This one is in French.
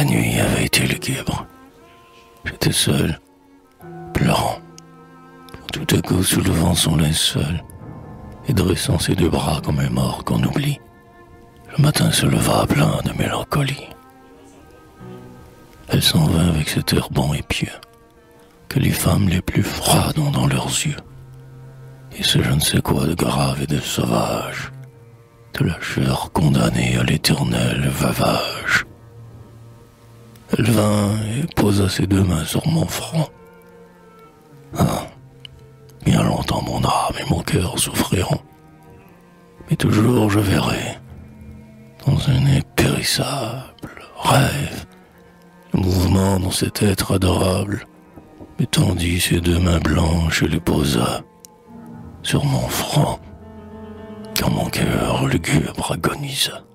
La nuit avait été lugubre. J'étais seul, pleurant. Tout à coup soulevant son linceul et dressant ses deux bras comme un mort qu'on oublie, le matin se leva plein de mélancolie. Elle s'en vint avec cet air bon et pieux que les femmes les plus froides ont dans leurs yeux, et ce je ne sais quoi de grave et de sauvage, de la chair condamnée à l'éternel vavage. Elle vint et posa ses deux mains sur mon front. Ah, bien longtemps mon âme et mon cœur souffriront, mais toujours je verrai, dans un impérissable rêve, le mouvement dont cet être adorable me tendit ses deux mains blanches et les posa sur mon front, quand mon cœur lugubre agonisa.